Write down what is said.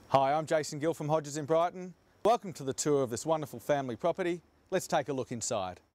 Hi, I'm Gill from Hodges in Brighton. Welcome to the tour of this wonderful family property. Let's take a look inside.